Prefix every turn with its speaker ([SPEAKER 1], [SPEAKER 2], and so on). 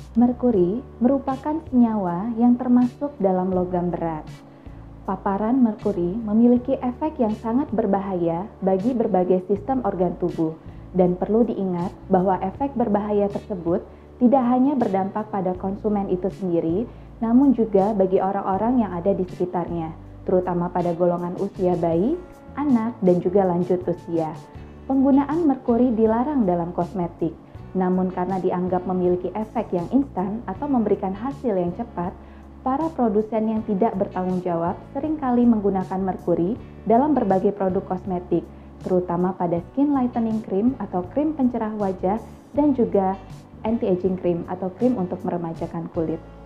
[SPEAKER 1] Merkuri merupakan senyawa yang termasuk dalam logam berat. Paparan merkuri memiliki efek yang sangat berbahaya bagi berbagai sistem organ tubuh, dan perlu diingat bahwa efek berbahaya tersebut tidak hanya berdampak pada konsumen itu sendiri, namun juga bagi orang-orang yang ada di sekitarnya, terutama pada golongan usia bayi, anak, dan juga lanjut usia. Penggunaan merkuri dilarang dalam kosmetik, namun karena dianggap memiliki efek yang instan atau memberikan hasil yang cepat, para produsen yang tidak bertanggung jawab seringkali menggunakan merkuri dalam berbagai produk kosmetik, terutama pada skin lightening cream atau krim pencerah wajah dan juga anti-aging cream atau krim untuk meremajakan kulit.